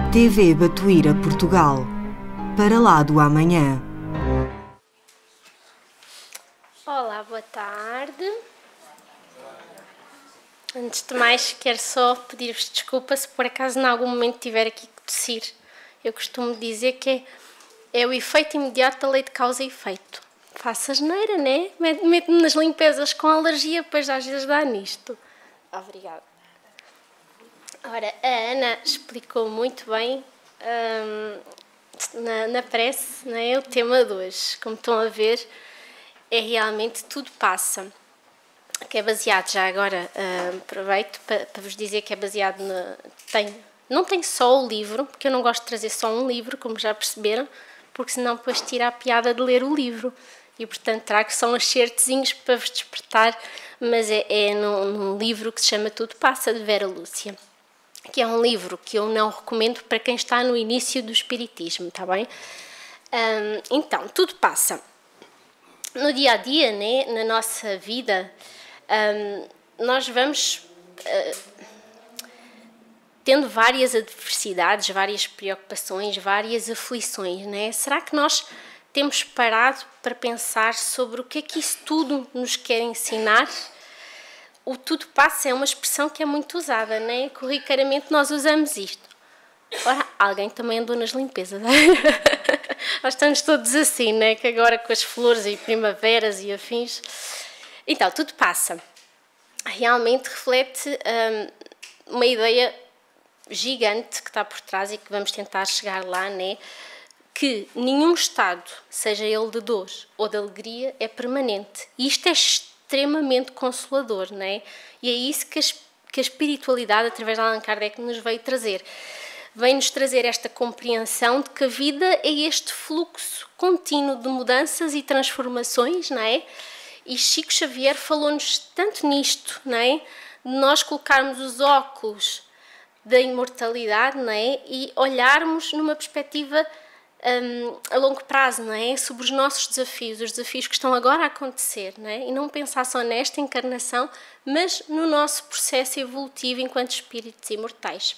TV Batuíra Portugal. Para lá do amanhã. Olá, boa tarde. Antes de mais, quero só pedir-vos desculpa se por acaso em algum momento tiver aqui que tossir. Eu costumo dizer que é o efeito imediato da lei de causa e efeito. Faço asneira, né? Meto-me nas limpezas com alergia, depois às vezes dá nisto. Obrigada. Ora, a Ana explicou muito bem na prece, né, o tema de hoje. Como estão a ver, é realmente tudo passa. Que é baseado, já agora aproveito para vos dizer que é baseado não tem só o livro, porque eu não gosto de trazer só um livro, como já perceberam, porque senão depois tira a piada de ler o livro. E, portanto, trago só uns certezinhos para vos despertar, mas é num livro que se chama Tudo Passa, de Vera Lúcia, que é um livro que eu não recomendo para quem está no início do espiritismo, está bem? Então, tudo passa. No dia-a-dia, né, na nossa vida, nós vamos tendo várias adversidades, várias preocupações, várias aflições, né? Será que nós temos parado para pensar sobre o que é que isso tudo nos quer ensinar? O tudo passa é uma expressão que é muito usada, né? Corriqueiramente nós usamos isto. Ora, alguém também andou nas limpezas. Nós estamos todos assim, né? Que agora com as flores e primaveras e afins. Então, tudo passa. Realmente reflete uma ideia gigante que está por trás e que vamos tentar chegar lá, né? Que nenhum estado, seja ele de dor ou de alegria, é permanente. E isto é extremamente consolador, não é? E é isso que a espiritualidade, através de Allan Kardec, nos veio trazer. Vem-nos trazer esta compreensão de que a vida é este fluxo contínuo de mudanças e transformações, não é? E Chico Xavier falou-nos tanto nisto, não é? De nós colocarmos os óculos da imortalidade, não é? E olharmos numa perspectiva a longo prazo, não é? Sobre os nossos desafios, os desafios que estão agora a acontecer, não é? E não pensar só nesta encarnação, mas no nosso processo evolutivo enquanto espíritos imortais.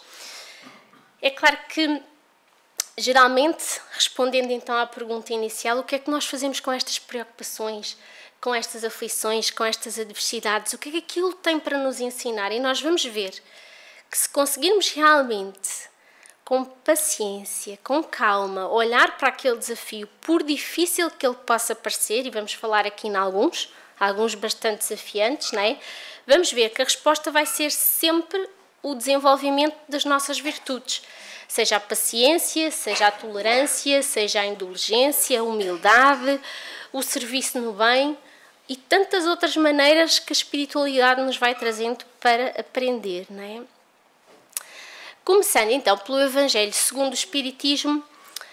É claro que, geralmente, respondendo então à pergunta inicial, o que é que nós fazemos com estas preocupações, com estas aflições, com estas adversidades? O que é que aquilo tem para nos ensinar? E nós vamos ver que se conseguirmos realmente, com paciência, com calma, olhar para aquele desafio, por difícil que ele possa parecer, e vamos falar aqui em alguns bastante desafiantes, não é? Vamos ver que a resposta vai ser sempre o desenvolvimento das nossas virtudes, seja a paciência, seja a tolerância, seja a indulgência, a humildade, o serviço no bem e tantas outras maneiras que a espiritualidade nos vai trazendo para aprender, não é? Começando então pelo Evangelho segundo o Espiritismo,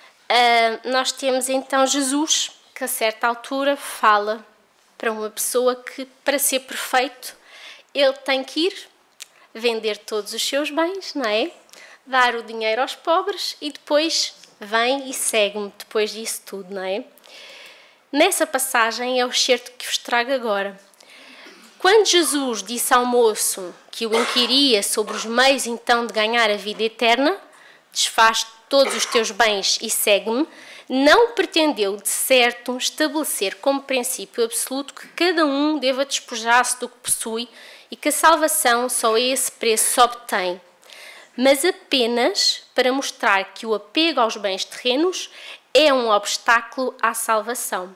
nós temos então Jesus, que a certa altura fala para uma pessoa que, para ser perfeito, ele tem que ir vender todos os seus bens, não é? Dar o dinheiro aos pobres e depois vem e segue-me depois disso tudo, não é? Nessa passagem é o excerto que vos trago agora. Quando Jesus disse ao moço que o inquiria sobre os meios então de ganhar a vida eterna, desfaz todos os teus bens e segue-me, não pretendeu de certo estabelecer como princípio absoluto que cada um deva despojar-se do que possui e que a salvação só a esse preço se obtém, mas apenas para mostrar que o apego aos bens terrenos é um obstáculo à salvação.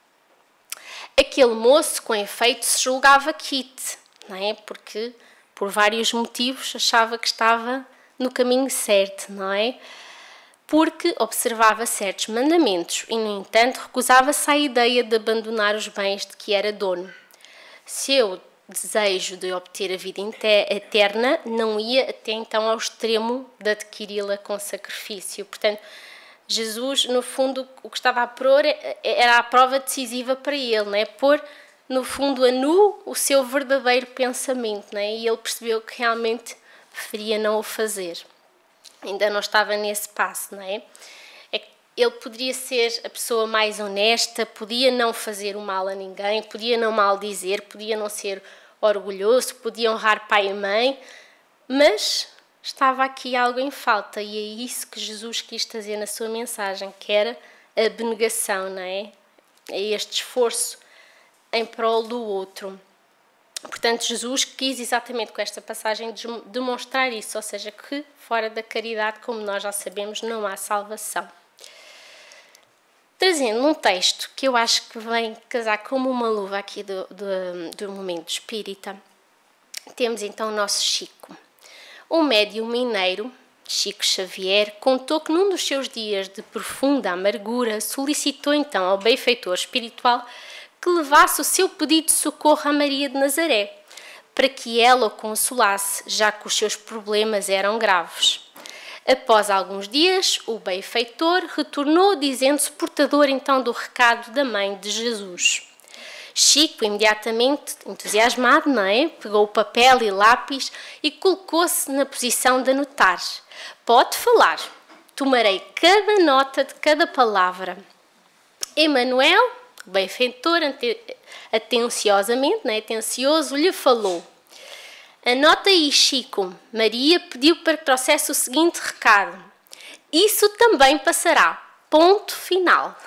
Aquele moço, com efeito, se julgava quite, não é? Porque, por vários motivos, achava que estava no caminho certo, não é? Porque observava certos mandamentos e, no entanto, recusava-se à ideia de abandonar os bens de que era dono. Seu desejo de obter a vida eterna não ia até então ao extremo de adquiri-la com sacrifício. Portanto, Jesus, no fundo, o que estava a pôr era a prova decisiva para ele, não é? Pôr, no fundo, a nu o seu verdadeiro pensamento, não é? E ele percebeu que realmente preferia não o fazer. Ainda não estava nesse passo, não é? Ele poderia ser a pessoa mais honesta, podia não fazer o mal a ninguém, podia não maldizer, podia não ser orgulhoso, podia honrar pai e mãe, mas estava aqui algo em falta, e é isso que Jesus quis trazer na sua mensagem, que era a abnegação, não é? É este esforço em prol do outro. Portanto, Jesus quis exatamente com esta passagem demonstrar isso, ou seja, que fora da caridade, como nós já sabemos, não há salvação. Trazendo um texto que eu acho que vem casar como uma luva aqui do momento espírita, temos então o nosso Chico. O médium mineiro, Chico Xavier, contou que num dos seus dias de profunda amargura solicitou então ao benfeitor espiritual que levasse o seu pedido de socorro a Maria de Nazaré, para que ela o consolasse, já que os seus problemas eram graves. Após alguns dias, o benfeitor retornou dizendo-se portador então do recado da mãe de Jesus. Chico, imediatamente entusiasmado, não é? Pegou o papel e lápis e colocou-se na posição de anotar. Pode falar, tomarei cada nota de cada palavra. Emanuel, o benfeitor, atenciosamente, não é? Atencioso, lhe falou. Anota aí, Chico. Maria pediu para que trouxesse o seguinte recado. Isso também passará. Ponto final.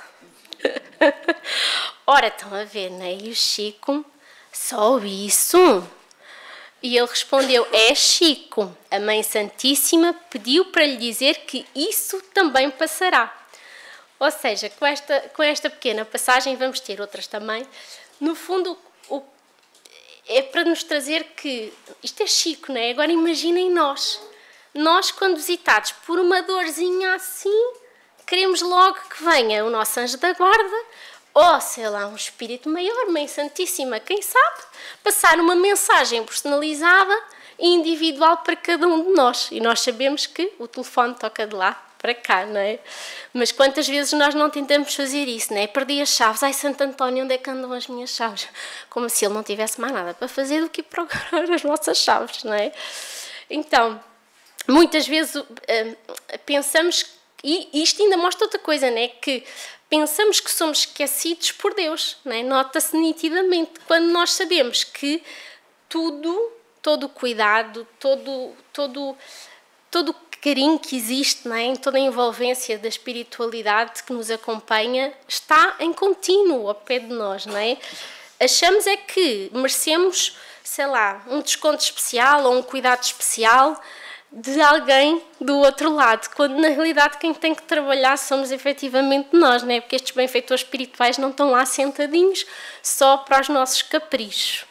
Ora, estão a ver, não é? E o Chico, só isso? E ele respondeu, é Chico. A Mãe Santíssima pediu para lhe dizer que isso também passará. Ou seja, com esta pequena passagem, vamos ter outras também, no fundo, é para nos trazer que isto é Chico, não é? Agora imaginem nós. Nós, quando visitados por uma dorzinha assim, queremos logo que venha o nosso anjo da guarda, ou, sei lá, um espírito maior, Mãe Santíssima, quem sabe, passar uma mensagem personalizada e individual para cada um de nós. E nós sabemos que o telefone toca de lá para cá, não é? Mas quantas vezes nós não tentamos fazer isso, não é? Perdi as chaves. Ai, Santo António, onde é que andam as minhas chaves? Como se ele não tivesse mais nada para fazer do que procurar as nossas chaves, não é? Então, muitas vezes pensamos, e isto ainda mostra outra coisa, não é? Que pensamos que somos esquecidos por Deus, não é? Nota-se nitidamente quando nós sabemos que todo o cuidado, todo o carinho que existe, não é? Em toda a envolvência da espiritualidade que nos acompanha, está em contínuo ao pé de nós, não é? Achamos é que merecemos, sei lá, um desconto especial ou um cuidado especial de alguém do outro lado, quando na realidade quem tem que trabalhar somos efetivamente nós, não é? Porque estes benfeitores espirituais não estão lá sentadinhos só para os nossos caprichos.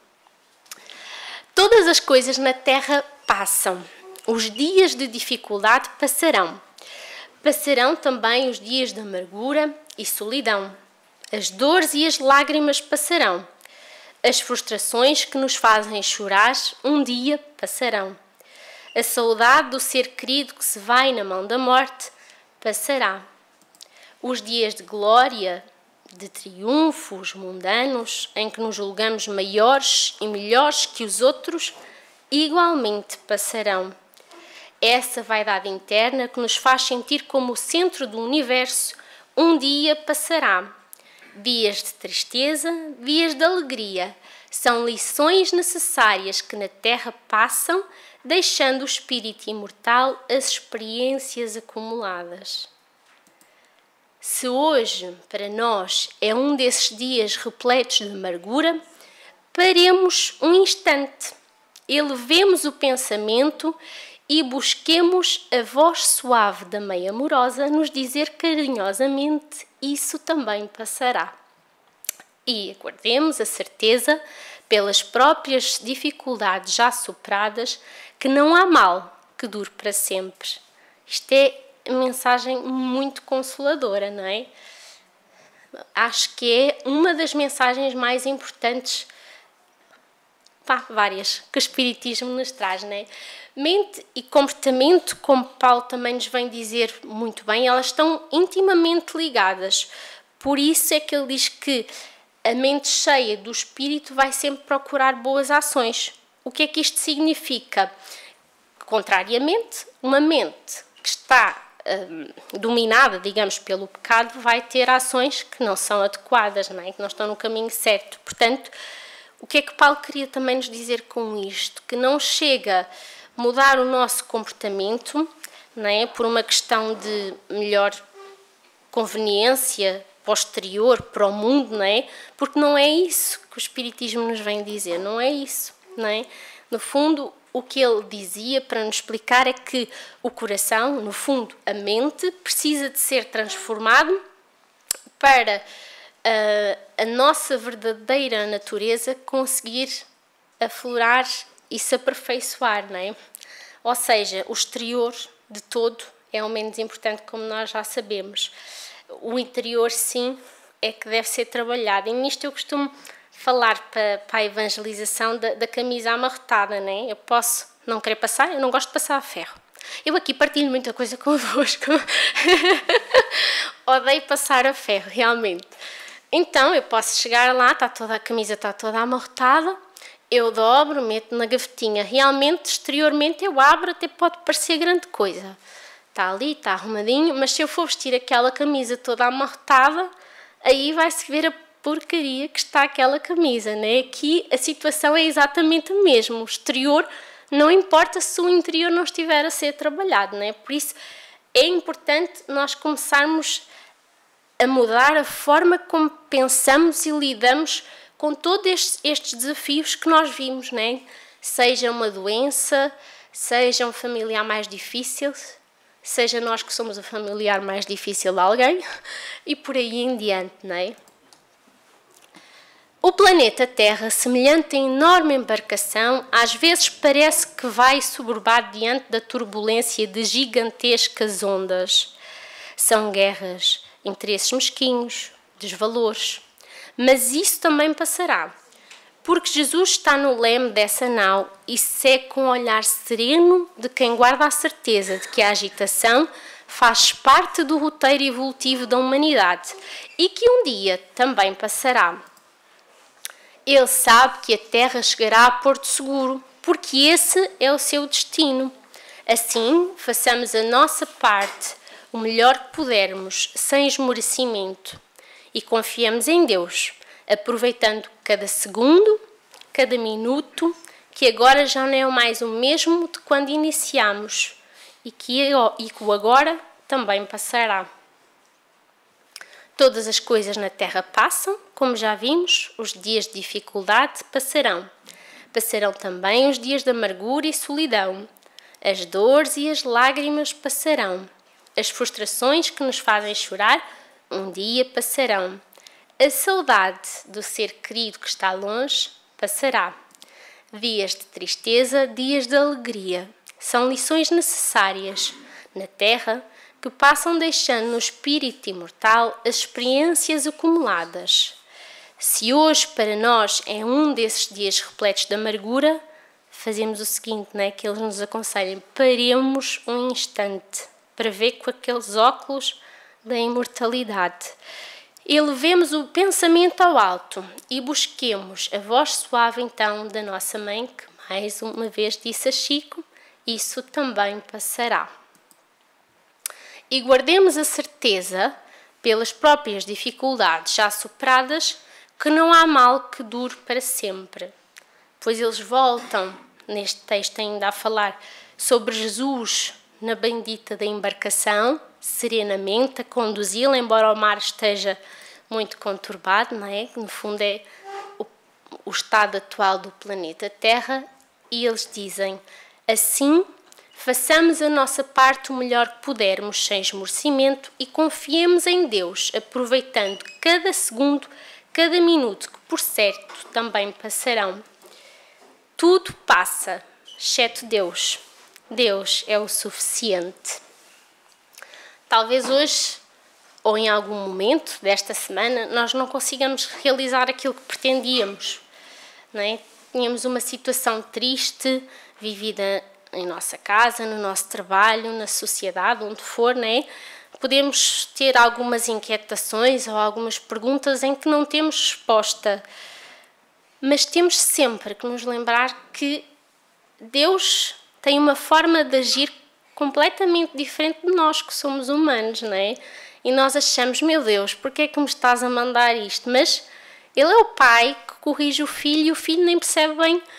Todas as coisas na Terra passam. Os dias de dificuldade passarão. Passarão também os dias de amargura e solidão. As dores e as lágrimas passarão. As frustrações que nos fazem chorar um dia passarão. A saudade do ser querido que se vai na mão da morte passará. Os dias de glória, de triunfos mundanos, em que nos julgamos maiores e melhores que os outros, igualmente passarão. Essa vaidade interna que nos faz sentir como o centro do universo, um dia passará. Dias de tristeza, dias de alegria, são lições necessárias que na Terra passam, deixando o espírito imortal as experiências acumuladas. Se hoje, para nós, é um desses dias repletos de amargura, paremos um instante, elevemos o pensamento e busquemos a voz suave da Mãe Amorosa nos dizer carinhosamente, isso também passará. E aguardemos a certeza, pelas próprias dificuldades já superadas, que não há mal que dure para sempre. Isto é uma mensagem muito consoladora, não é? Acho que é uma das mensagens mais importantes, várias, que o Espiritismo nos traz, não é? Mente e comportamento, como Paulo também nos vem dizer muito bem, elas estão intimamente ligadas. Por isso é que ele diz que a mente cheia do espírito vai sempre procurar boas ações. O que é que isto significa? Contrariamente, uma mente que está dominada, digamos, pelo pecado, vai ter ações que não são adequadas, não é? Que não estão no caminho certo. Portanto, o que é que Paulo queria também nos dizer com isto? Que não chega mudar o nosso comportamento, não é? Por uma questão de melhor conveniência posterior para o mundo, não é? Porque não é isso que o Espiritismo nos vem dizer, não é isso, não é? No fundo, o que ele dizia para nos explicar é que o coração, no fundo, a mente, precisa de ser transformado para a nossa verdadeira natureza conseguir aflorar e se aperfeiçoar, não é? Ou seja, o exterior de todo é o menos importante, como nós já sabemos. O interior, sim, é que deve ser trabalhado. E nisto eu costumo falar para a evangelização da camisa amarrotada, não é? Eu posso não querer passar, eu não gosto de passar a ferro. Eu aqui partilho muita coisa convosco. Odeio passar a ferro, realmente. Então, eu posso chegar lá, a camisa está toda amarrotada, eu dobro, meto na gavetinha. Realmente, exteriormente, eu abro, até pode parecer grande coisa. Está ali, está arrumadinho, mas se eu for vestir aquela camisa toda amarrotada, aí vai-se ver a porcaria que está aquela camisa, né? Aqui a situação é exatamente a mesma. O exterior não importa se o interior não estiver a ser trabalhado, né? Por isso é importante nós começarmos a mudar a forma como pensamos e lidamos com todos estes desafios que nós vimos, né? Seja uma doença, seja um familiar mais difícil, seja nós que somos o familiar mais difícil de alguém, e por aí em diante, não é? O planeta Terra, semelhante a enorme embarcação, às vezes parece que vai soberbar diante da turbulência de gigantescas ondas. São guerras, interesses mesquinhos, desvalores. Mas isso também passará, porque Jesus está no leme dessa nau e segue com um olhar sereno de quem guarda a certeza de que a agitação faz parte do roteiro evolutivo da humanidade e que um dia também passará. Ele sabe que a Terra chegará a Porto Seguro, porque esse é o seu destino. Assim, façamos a nossa parte, o melhor que pudermos, sem esmorecimento, e confiemos em Deus, aproveitando cada segundo, cada minuto, que agora já não é mais o mesmo de quando iniciamos, e que o agora também passará. Todas as coisas na Terra passam, como já vimos, os dias de dificuldade passarão. Passarão também os dias de amargura e solidão. As dores e as lágrimas passarão. As frustrações que nos fazem chorar, um dia passarão. A saudade do ser querido que está longe, passará. Dias de tristeza, dias de alegria. São lições necessárias na Terra, que passam deixando no espírito imortal as experiências acumuladas. Se hoje para nós é um desses dias repletos de amargura, fazemos o seguinte, né, que eles nos aconselham: paremos um instante para ver com aqueles óculos da imortalidade. Elevemos o pensamento ao alto e busquemos a voz suave então da nossa mãe, que mais uma vez disse a Chico: isso também passará. E guardemos a certeza, pelas próprias dificuldades já superadas, que não há mal que dure para sempre. Pois eles voltam, neste texto ainda a falar sobre Jesus na bendita da embarcação, serenamente a conduzi-la, embora o mar esteja muito conturbado, não é? No fundo é o estado atual do planeta Terra, e eles dizem: assim, façamos a nossa parte o melhor que pudermos, sem esmorecimento, e confiemos em Deus, aproveitando cada segundo, cada minuto, que por certo também passarão. Tudo passa, exceto Deus. Deus é o suficiente. Talvez hoje, ou em algum momento desta semana, nós não consigamos realizar aquilo que pretendíamos, não é? Tínhamos uma situação triste, vivida em nossa casa, no nosso trabalho, na sociedade, onde for, não é? Podemos ter algumas inquietações ou algumas perguntas em que não temos resposta, mas temos sempre que nos lembrar que Deus tem uma forma de agir completamente diferente de nós, que somos humanos, não é? E nós achamos: meu Deus, porquê é que me estás a mandar isto? Mas Ele é o pai que corrige o filho, e o filho nem percebe bem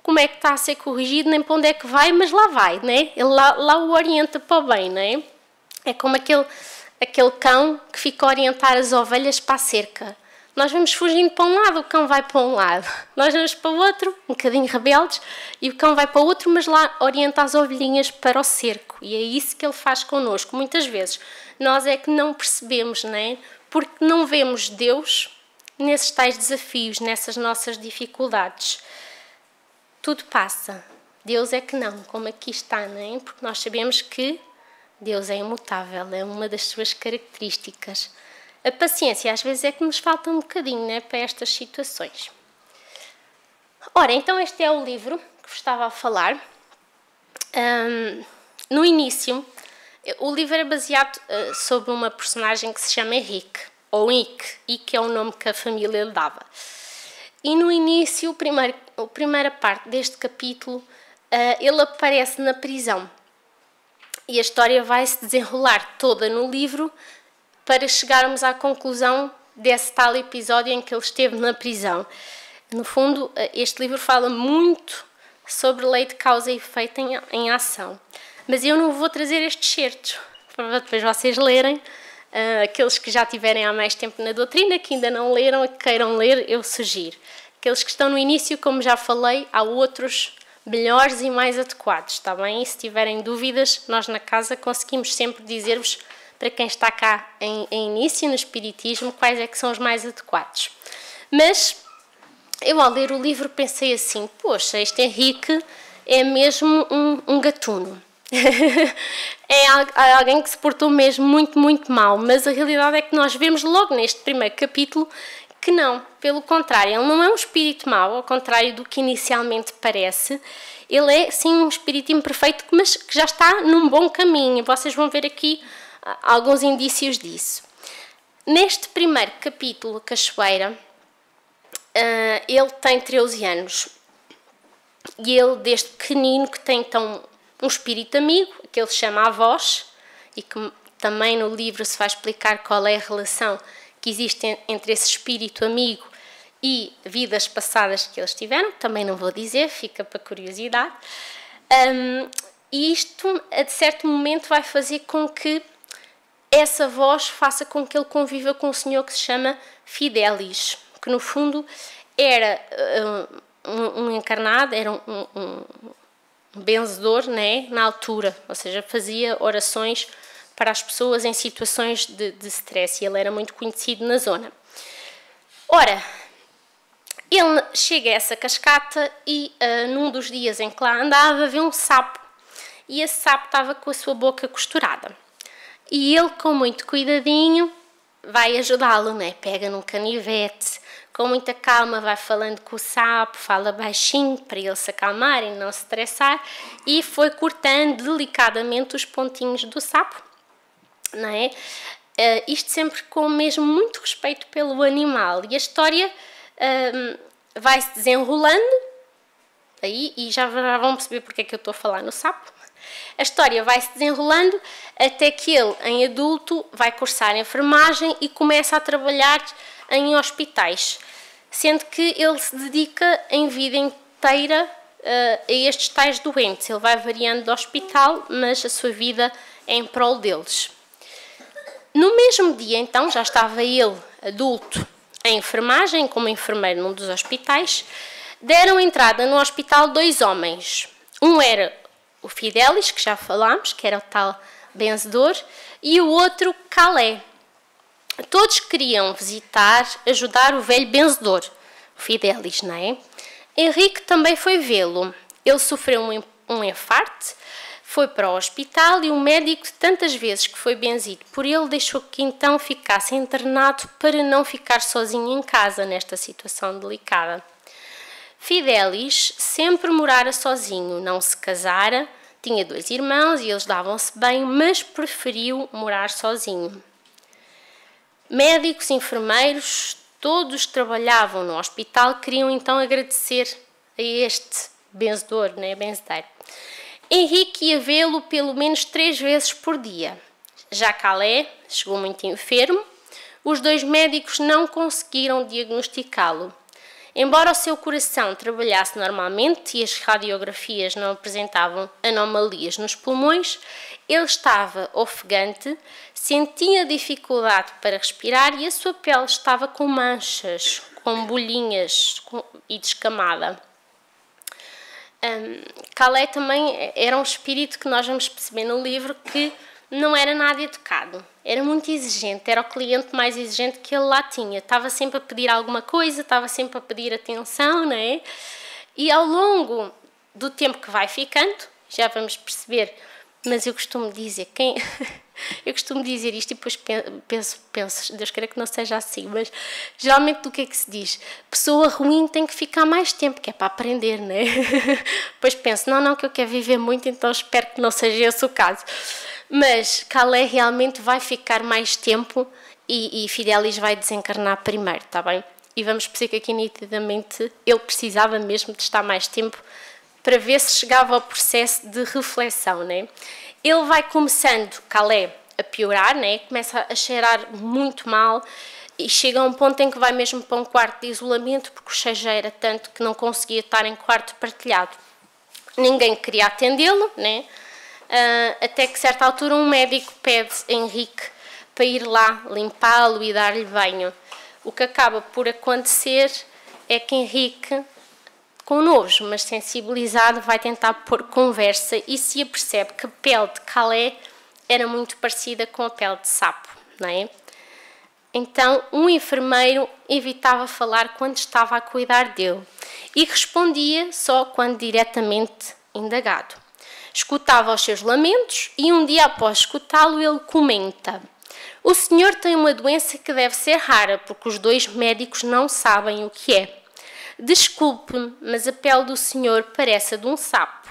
como é que está a ser corrigido, nem para onde é que vai, mas lá vai, né? Ele lá o orienta para o bem, né? É como aquele cão que fica a orientar as ovelhas para a cerca. Nós vamos fugindo para um lado, o cão vai para um lado. Nós vamos para o outro, um bocadinho rebeldes, e o cão vai para o outro, mas lá orienta as ovelhinhas para o cerco. E é isso que ele faz connosco. Muitas vezes nós é que não percebemos, né? Porque não vemos Deus nesses tais desafios, nessas nossas dificuldades. Tudo passa. Deus é que não, como aqui está, não é? Porque nós sabemos que Deus é imutável, é uma das suas características. A paciência às vezes é que nos falta um bocadinho, né, para estas situações. Ora, então este é o livro que vos estava a falar. No início, o livro é baseado sobre uma personagem que se chama Henrique, ou Ike é o nome que a família lhe dava. E no início, a primeira parte deste capítulo, ele aparece na prisão. E a história vai se desenrolar toda no livro para chegarmos à conclusão desse tal episódio em que ele esteve na prisão. No fundo, este livro fala muito sobre lei de causa e efeito em ação. Mas eu não vou trazer estes certos, para depois vocês lerem. Aqueles que já tiverem há mais tempo na doutrina, que ainda não leram, que queiram ler, eu sugiro. Aqueles que estão no início, como já falei, há outros melhores e mais adequados, está bem? E se tiverem dúvidas, nós na casa conseguimos sempre dizer-vos, para quem está cá em início no Espiritismo, quais é que são os mais adequados. Mas eu, ao ler o livro, pensei assim, poxa, este Henrique é mesmo um gatuno. É alguém que se portou mesmo muito, muito mal, mas a realidade é que nós vemos logo neste primeiro capítulo que não, pelo contrário, ele não é um espírito mau, ao contrário do que inicialmente parece. Ele é, sim, um espírito imperfeito, mas que já está num bom caminho. Vocês vão ver aqui alguns indícios disso. Neste primeiro capítulo, Cachoeira, ele tem 13 anos. E ele, desde pequenino, que tem então um espírito amigo, que ele chama Avós, e que também no livro se vai explicar qual é a relação que existe entre esse espírito amigo e vidas passadas que eles tiveram, também não vou dizer, fica para curiosidade. E isto, a certo momento, vai fazer com que essa voz faça com que ele conviva com um senhor que se chama Fidelis, que no fundo era um encarnado, era um benzedor, né, na altura, ou seja, fazia orações para as pessoas em situações de stress, e ele era muito conhecido na zona. Ora, ele chega a essa cascata e num dos dias em que lá andava, vê um sapo, e esse sapo estava com a sua boca costurada. E ele, com muito cuidadinho, vai ajudá-lo, né? Pega num canivete, com muita calma vai falando com o sapo, fala baixinho para ele se acalmar e não se estressar, e foi cortando delicadamente os pontinhos do sapo, não é? Isto sempre com mesmo muito respeito pelo animal, e a história vai se desenrolando aí, e já vão perceber porque é que eu estou a falar no sapo. A história vai se desenrolando até que ele, em adulto, vai cursar enfermagem e começa a trabalhar em hospitais, sendo que ele se dedica em vida inteira a estes tais doentes. Ele vai variando de hospital, mas a sua vida é em prol deles. No mesmo dia, então, já estava ele, adulto, em enfermagem, como enfermeiro num dos hospitais. Deram entrada no hospital 2 homens. Um era o Fidelis, que já falámos, que era o tal benzedor, e o outro, Calé. Todos queriam visitar, ajudar o velho benzedor, o Fidelis, não é? Henrique também foi vê-lo. Ele sofreu um infarto, foi para o hospital, e o médico, tantas vezes que foi benzido por ele, deixou que então ficasse internado para não ficar sozinho em casa nesta situação delicada. Fidelis sempre morara sozinho, não se casara, tinha 2 irmãos e eles davam-se bem, mas preferiu morar sozinho. Médicos, enfermeiros, todos que trabalhavam no hospital queriam então agradecer a este benzedor, né, benzedeiro. Henrique ia vê-lo pelo menos 3 vezes por dia. Já Calé chegou muito enfermo, os 2 médicos não conseguiram diagnosticá-lo. Embora o seu coração trabalhasse normalmente e as radiografias não apresentavam anomalias nos pulmões, ele estava ofegante, sentia dificuldade para respirar e a sua pele estava com manchas, com bolhinhas e descamada. Calais também era um espírito que nós vamos perceber no livro que não era nada educado, era muito exigente, era o cliente mais exigente que ele lá tinha, estava sempre a pedir alguma coisa, estava sempre a pedir atenção, não é? E ao longo do tempo que vai ficando, já vamos perceber, mas eu costumo dizer, eu costumo dizer isto e depois penso, Deus queira que não seja assim, mas geralmente do que é que se diz? Pessoa ruim tem que ficar mais tempo, que é para aprender, não é? Depois penso, não, que eu quero viver muito, então espero que não seja esse o caso. Mas Calais realmente vai ficar mais tempo e Fidelis vai desencarnar primeiro, está bem? E vamos perceber que aqui nitidamente ele precisava mesmo de estar mais tempo para ver se chegava ao processo de reflexão, né? Ele vai começando, Calais, a piorar, né? Começa a cheirar muito mal e chega a um ponto em que vai mesmo para um quarto de isolamento porque o cheiro já era tanto que não conseguia estar em quarto partilhado. Ninguém queria atendê-lo, né? Até que, a certa altura, um médico pede a Henrique para ir lá limpá-lo e dar-lhe banho. O que acaba por acontecer é que Henrique, com nojo, mas sensibilizado, vai tentar pôr conversa e se apercebe que a pele de Calais era muito parecida com a pele de sapo, não é? Então, um enfermeiro evitava falar quando estava a cuidar dele e respondia só quando diretamente indagado. Escutava os seus lamentos e um dia após escutá-lo ele comenta: o senhor tem uma doença que deve ser rara porque os dois médicos não sabem o que é. Desculpe-me, mas a pele do senhor parece a de um sapo.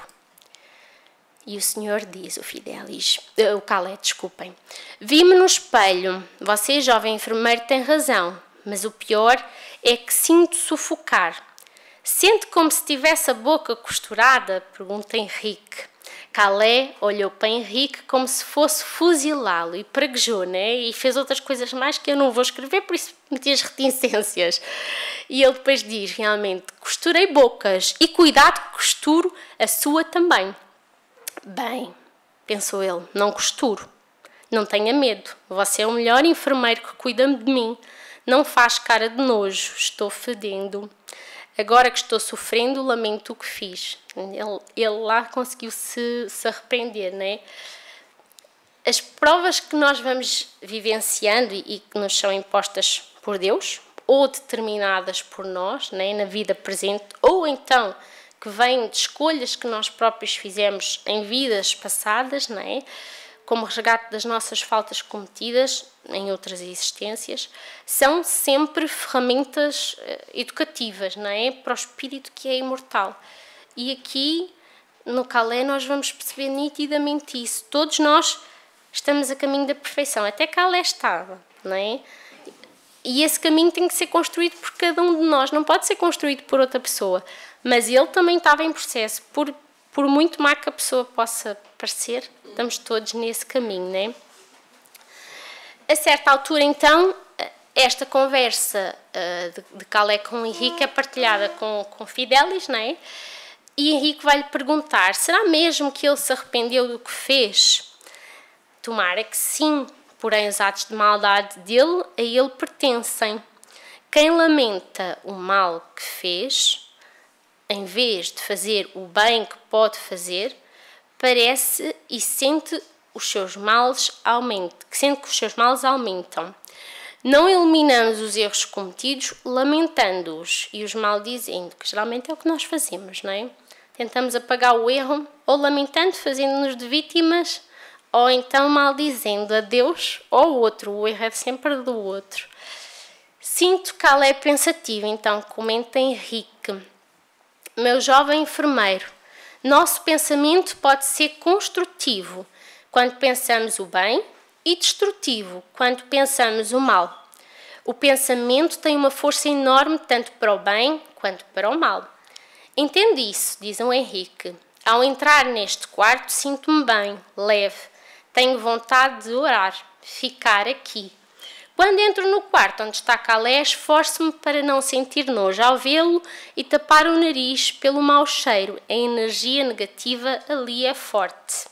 E o senhor diz, o Calais, desculpem, vi-me no espelho, você, jovem enfermeiro, tem razão, mas o pior é que sinto sufocar. Sente como se tivesse a boca costurada? Pergunta Henrique. Calais olhou para Henrique como se fosse fuzilá-lo e praguejou, né? E fez outras coisas mais que eu não vou escrever, por isso meti as reticências. E ele depois diz, realmente, costurei bocas e cuidado que costuro a sua também. Bem, pensou ele, não costuro. Não tenha medo, você é o melhor enfermeiro que cuida de mim. Não faz cara de nojo, estou fedendo. Agora que estou sofrendo, lamento o que fiz. Ele lá conseguiu se arrepender, né? As provas que nós vamos vivenciando e que nos são impostas por Deus, ou determinadas por nós, né, na vida presente, ou então que vêm de escolhas que nós próprios fizemos em vidas passadas, né, como resgate das nossas faltas cometidas em outras existências, são sempre ferramentas educativas, não é? Para o espírito que é imortal. E aqui, no Calais, nós vamos perceber nitidamente isso. Todos nós estamos a caminho da perfeição. Até Calais estava, não é? E esse caminho tem que ser construído por cada um de nós. Não pode ser construído por outra pessoa. Mas ele também estava em processo. Por muito má que a pessoa possa parecer, estamos todos nesse caminho, não é? A certa altura, então, esta conversa de Calais com Henrique é partilhada com Fidelis, não é? E Henrique vai-lhe perguntar, será mesmo que ele se arrependeu do que fez? Tomara que sim, porém os atos de maldade dele a ele pertencem. Quem lamenta o mal que fez, em vez de fazer o bem que pode fazer, parece e sente os seus males aumentam. Não eliminamos os erros cometidos lamentando-os e os maldizendo, que geralmente é o que nós fazemos, não é? Tentamos apagar o erro ou lamentando, fazendo-nos de vítimas, ou então maldizendo a Deus ou o outro. O erro é sempre do outro. Sinto que ela é pensativa, então comenta Henrique. Meu jovem enfermeiro, nosso pensamento pode ser construtivo quando pensamos o bem e destrutivo quando pensamos o mal. O pensamento tem uma força enorme tanto para o bem quanto para o mal. Entende isso, diz o Henrique. Ao entrar neste quarto sinto-me bem, leve. Tenho vontade de orar, ficar aqui. Quando entro no quarto onde está Calé, esforço-me para não sentir nojo ao vê-lo e tapar o nariz pelo mau cheiro. A energia negativa ali é forte.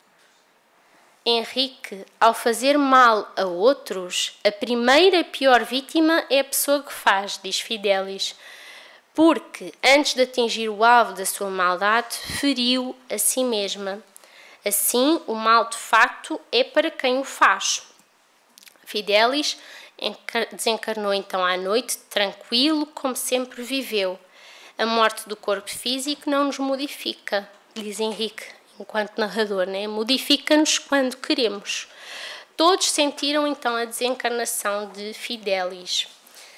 Henrique, ao fazer mal a outros, a primeira e pior vítima é a pessoa que faz, diz Fidelis, porque, antes de atingir o alvo da sua maldade, feriu a si mesma. Assim, o mal de facto é para quem o faz. Fidelis desencarnou então à noite, tranquilo, como sempre viveu. A morte do corpo físico não nos modifica, diz Henrique, enquanto narrador, né? Modifica-nos quando queremos. Todos sentiram então a desencarnação de Fidelis.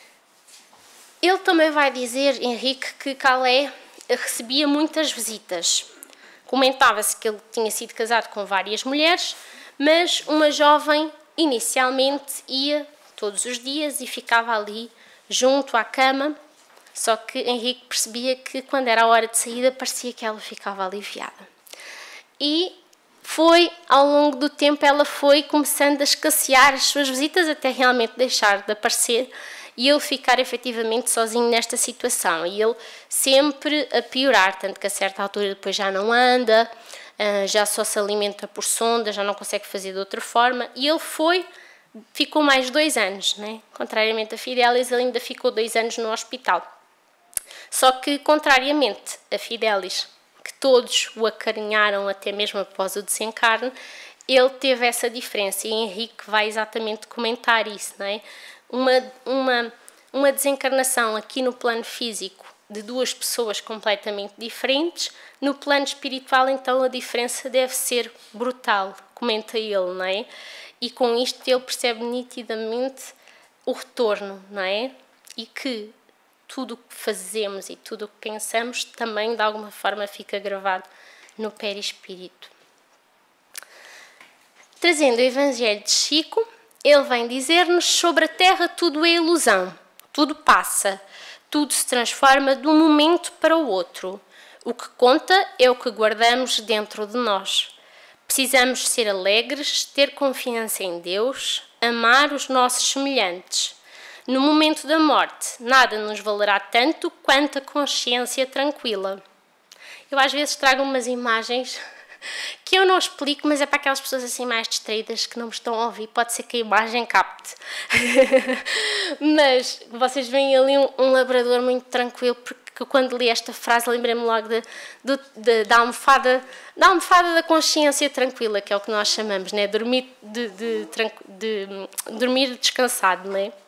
Ele também vai dizer, Henrique, que Calé recebia muitas visitas. Comentava-se que ele tinha sido casado com várias mulheres, mas uma jovem inicialmente ia todos os dias e ficava ali junto à cama, só que Henrique percebia que quando era a hora de saída parecia que ela ficava aliviada. E ao longo do tempo, ela foi começando a escassear as suas visitas até realmente deixar de aparecer e ele ficar efetivamente sozinho nesta situação. E ele sempre a piorar, tanto que a certa altura depois já não anda, já só se alimenta por sonda, já não consegue fazer de outra forma. E ele ficou mais 2 anos, né? Contrariamente a Fidelis, ele ainda ficou 2 anos no hospital. Só que, contrariamente a Fidelis, que todos o acarinharam até mesmo após o desencarne, ele teve essa diferença e Henrique vai exatamente comentar isso, não é? Uma desencarnação aqui no plano físico de 2 pessoas completamente diferentes, no plano espiritual então a diferença deve ser brutal, comenta ele, não é? E com isto ele percebe nitidamente o retorno, não é? E que tudo o que fazemos e tudo o que pensamos também de alguma forma fica gravado no perispírito. Trazendo o Evangelho de Chico, ele vem dizer-nos: sobre a terra tudo é ilusão, tudo passa, tudo se transforma de um momento para o outro. O que conta é o que guardamos dentro de nós. Precisamos ser alegres, ter confiança em Deus, amar os nossos semelhantes. No momento da morte, nada nos valerá tanto quanto a consciência tranquila. Eu às vezes trago umas imagens que eu não explico, mas é para aquelas pessoas assim mais distraídas que não me estão a ouvir, pode ser que a imagem capte. Mas vocês veem ali um labrador muito tranquilo, porque quando li esta frase lembrei-me logo da almofada da consciência tranquila, que é o que nós chamamos, né? Dormir descansado, não é?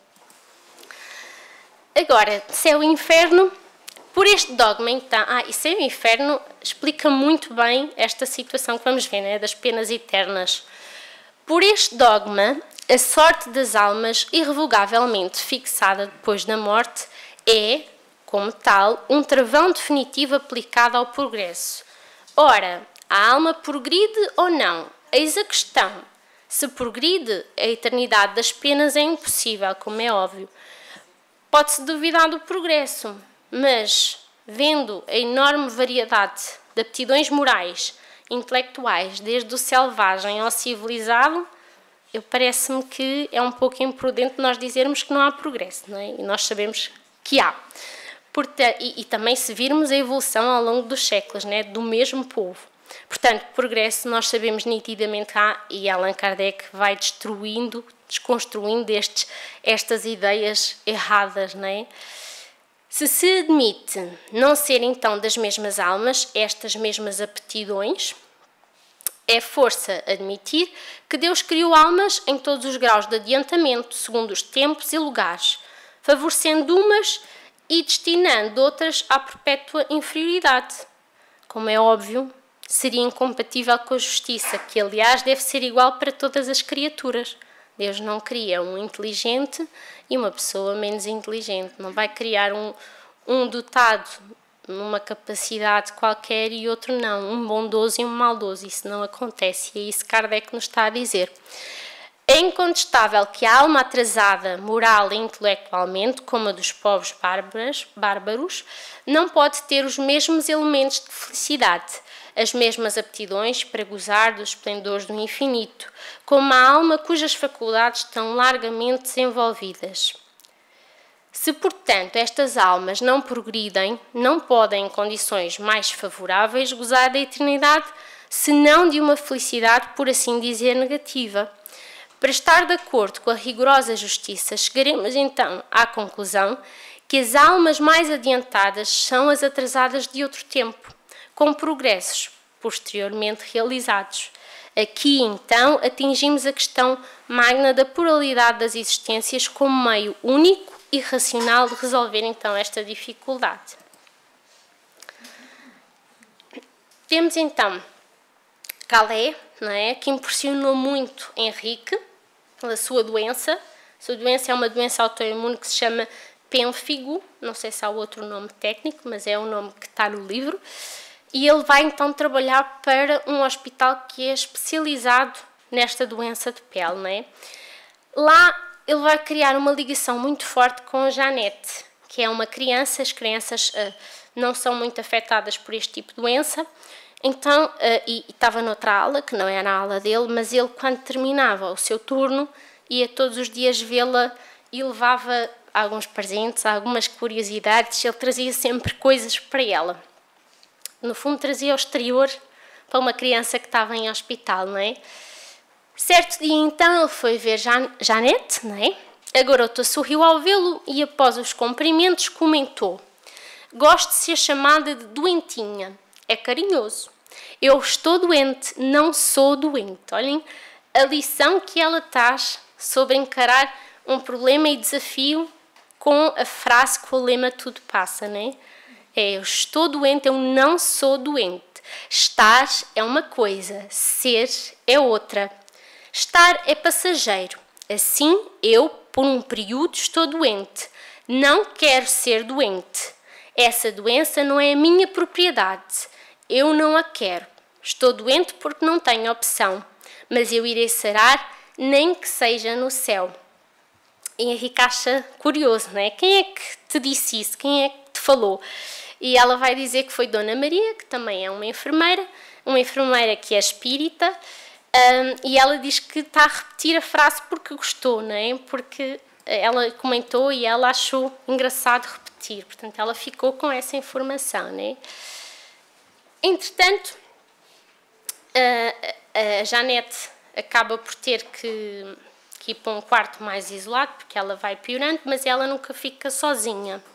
Agora, céu e inferno, por este dogma, então, e céu e inferno explica muito bem esta situação que vamos ver, né, das penas eternas. Por este dogma, a sorte das almas, irrevogavelmente fixada depois da morte, é, como tal, um travão definitivo aplicado ao progresso. Ora, a alma progride ou não? Eis a questão. Se progride, a eternidade das penas é impossível, como é óbvio. Pode-se duvidar do progresso, mas, vendo a enorme variedade de aptidões morais, intelectuais, desde o selvagem ao civilizado, parece-me que é um pouco imprudente nós dizermos que não há progresso, não é? E nós sabemos que há. E também se virmos a evolução ao longo dos séculos, né, do mesmo povo. Portanto, progresso nós sabemos nitidamente há, e Allan Kardec vai desconstruindo estas ideias erradas, não é? Se admite não ser então das mesmas almas, estas mesmas aptidões, é força admitir que Deus criou almas em todos os graus de adiantamento, segundo os tempos e lugares, favorecendo umas e destinando outras à perpétua inferioridade. Como é óbvio, seria incompatível com a justiça, que aliás deve ser igual para todas as criaturas. Deus não cria um inteligente e uma pessoa menos inteligente. Não vai criar um dotado numa capacidade qualquer e outro não. Um bondoso e um maldoso. Isso não acontece. E é isso que Kardec nos está a dizer. É incontestável que a alma atrasada, moral e intelectualmente, como a dos povos bárbaros, não pode ter os mesmos elementos de felicidade. as mesmas aptidões para gozar dos esplendores do infinito, como a alma cujas faculdades estão largamente desenvolvidas. Se, portanto, estas almas não progridem, não podem, em condições mais favoráveis, gozar da eternidade, senão de uma felicidade, por assim dizer, negativa. Para estar de acordo com a rigorosa justiça, chegaremos então à conclusão que as almas mais adiantadas são as atrasadas de outro tempo, com progressos posteriormente realizados. Aqui, então, atingimos a questão magna da pluralidade das existências como meio único e racional de resolver, então, esta dificuldade. Temos, então, Galé, não é, que impressionou muito Henrique pela sua doença. A sua doença é uma doença autoimune que se chama pênfigo, não sei se há outro nome técnico, mas é o nome que está no livro. E ele vai, então, trabalhar para um hospital que é especializado nesta doença de pele, não é? Lá ele vai criar uma ligação muito forte com a Janete, que é uma criança. As crianças não são muito afetadas por este tipo de doença. Então, e estava noutra aula, que não era a aula dele, mas ele, quando terminava o seu turno, ia todos os dias vê-la e levava alguns presentes, algumas curiosidades. Ele trazia sempre coisas para ela. No fundo, trazia ao exterior para uma criança que estava em hospital, não é? Certo dia, então, ele foi ver Janete, não é? A garota sorriu ao vê-lo e, após os cumprimentos, comentou: "Gosto de ser chamada de doentinha. É carinhoso. Eu estou doente, não sou doente." Olhem a lição que ela traz sobre encarar um problema e desafio com a frase, com o lema "tudo passa", não é? Eu estou doente, eu não sou doente. Estar é uma coisa, ser é outra. Estar é passageiro. Assim, eu, por um período, estou doente. Não quero ser doente. Essa doença não é a minha propriedade. Eu não a quero. Estou doente porque não tenho opção. Mas eu irei sarar, nem que seja no céu. E Henrique acha curioso, não é? Quem é que te disse isso? Quem é que te falou? E ela vai dizer que foi Dona Maria, que também é uma enfermeira que é espírita. E ela diz que está a repetir a frase porque gostou, não é? Porque ela comentou e ela achou engraçado repetir. Portanto, ela ficou com essa informação, não é? Entretanto, a Janete acaba por ter que ir para um quarto mais isolado, porque ela vai piorando, mas ela nunca fica sozinha.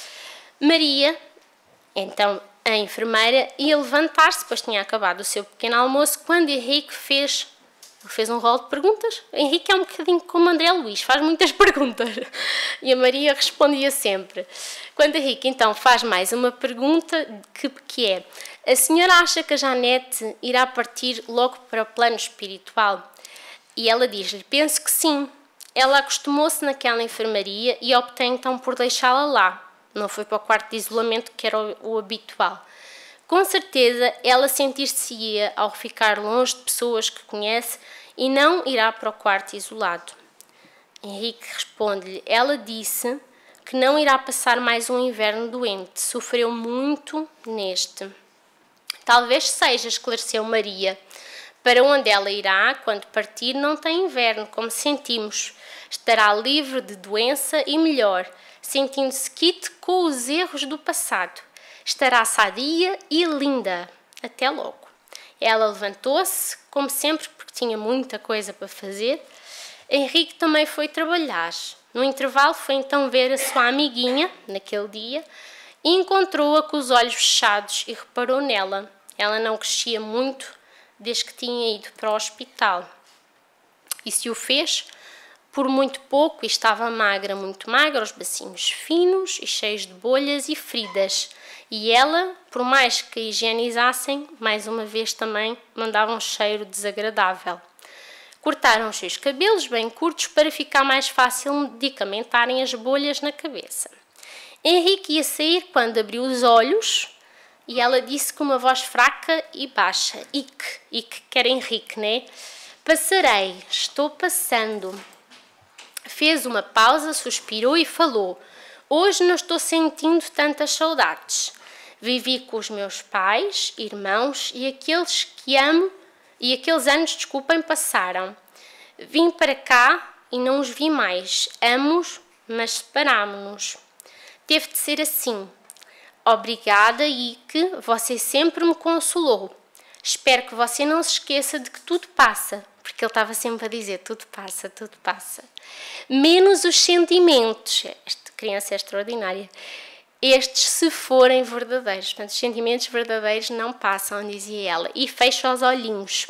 Maria, então, a enfermeira, ia levantar-se, depois tinha acabado o seu pequeno almoço, quando Henrique fez um rol de perguntas. Henrique é um bocadinho como André Luís, faz muitas perguntas. E a Maria respondia sempre. Quando Henrique, então, faz mais uma pergunta, que é: a senhora acha que a Janete irá partir logo para o plano espiritual? E ela diz-lhe: penso que sim. Ela acostumou-se naquela enfermaria e optei então por deixá-la lá. Não foi para o quarto de isolamento, que era o habitual. Com certeza, ela sentir-se-ia ao ficar longe de pessoas que conhece e não irá para o quarto isolado. Henrique responde-lhe: ela disse que não irá passar mais um inverno doente. Sofreu muito neste. Talvez seja, esclareceu Maria. Para onde ela irá, quando partir, não tem inverno, como sentimos. Estará livre de doença e melhor, sentindo-se quite com os erros do passado. Estará sadia e linda. Até logo. Ela levantou-se, como sempre, porque tinha muita coisa para fazer. Henrique também foi trabalhar. No intervalo foi então ver a sua amiguinha, naquele dia, e encontrou-a com os olhos fechados e reparou nela. Ela não crescia muito desde que tinha ido para o hospital. E se o fez por muito pouco, e estava magra, muito magra, os bacinhos finos e cheios de bolhas e feridas. E ela, por mais que a higienizassem, mais uma vez também mandava um cheiro desagradável. Cortaram os seus cabelos bem curtos para ficar mais fácil medicamentarem as bolhas na cabeça. Henrique ia sair quando abriu os olhos e ela disse com uma voz fraca e baixa: Ique, que era Henrique, né? Passarei, estou passando. Fez uma pausa, suspirou e falou: hoje não estou sentindo tantas saudades. Vivi com os meus pais, irmãos e aqueles que amo, e aqueles anos, desculpem, passaram. Vim para cá e não os vi mais. Amo-os, mas separámo-nos. Teve de ser assim. Obrigada, Ike, você sempre me consolou. Espero que você não se esqueça de que tudo passa, porque ele estava sempre a dizer, tudo passa, tudo passa. Menos os sentimentos. Esta criança é extraordinária. Estes, se forem verdadeiros. Portanto, os sentimentos verdadeiros não passam, dizia ela. E fecha os olhinhos.